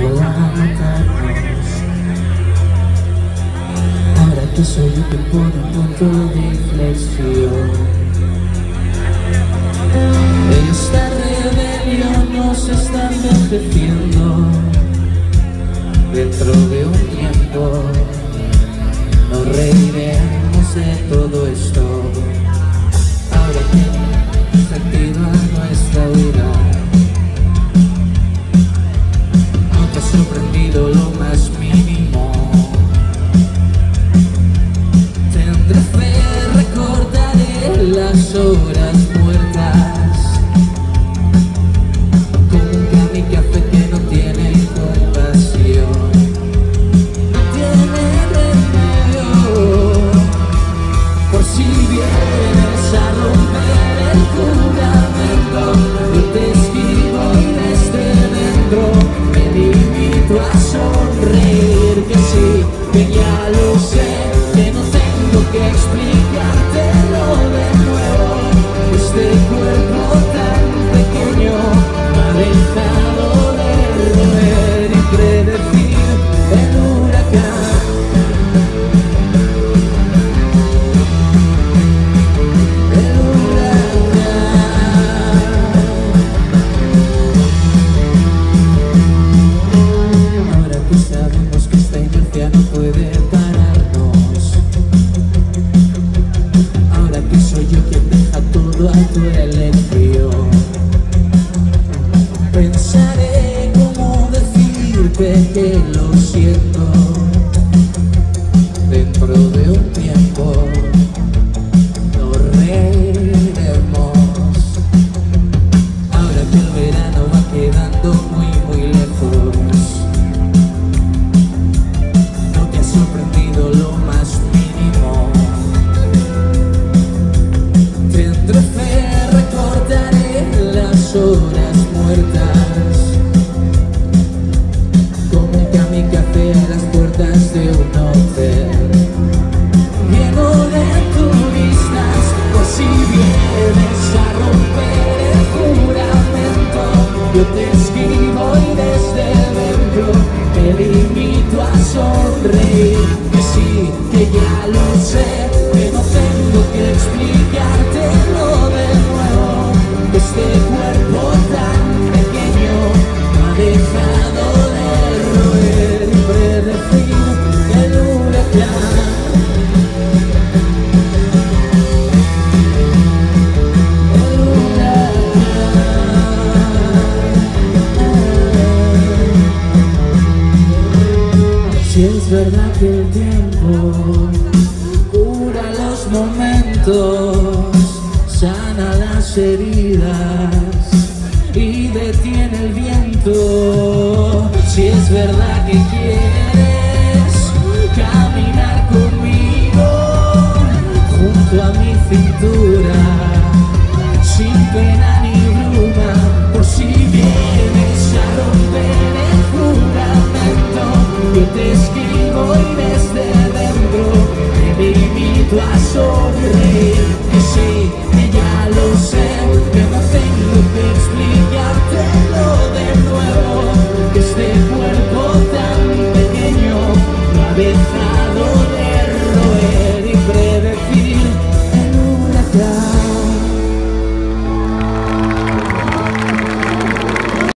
matarnos. Ahora que soy yo que pone un punto de inflexión, esta rebelión nos está envejeciendo. Dentro de un tiempo nos reiremos de todo esto. Ahora tiene sentido a nuestra vida. No te ha sorprendido lo más mínimo. Tendré fe, recordaré las horas muertas como un kamikaze que no tiene compasión. Tiene remedio por si vienes a romper el juramento. Yo te escribo y desde dentro me limito a sonreír. Que sí, que ya lo sé, que no tengo que explicártelo de nuevo. Este cuerpo tan pequeño me ha dejado de roer y predecir el huracán. El huracán. Ahora que sabemos que esta inercia no puede pararnos, ahora que soy yo quien deja todo a tu elección, pensaré cómo decirte que lo siento. Dentro de un tiempo nos reiremos. Ahora que el verano va quedando muy lejos, no te ha sorprendido lo más mínimo. Tendré fe, recordaré las horas muertas como un kamikaze a las puertas de un hotel lleno de turistas. Por si vienes a romper el juramento, yo te escribo y desde dentro me limito a sonreír. Que sí, que ya lo sé, que no tengo que explicártelo de nuevo. Este cuerpo tan pequeño me ha dejado de roer y predecir el huracán. El huracán. Si es verdad que el tiempo cura los momentos, sana las heridas y detiene el viento. Si es verdad que quieres caminar conmigo junto a mi cintura, sin pena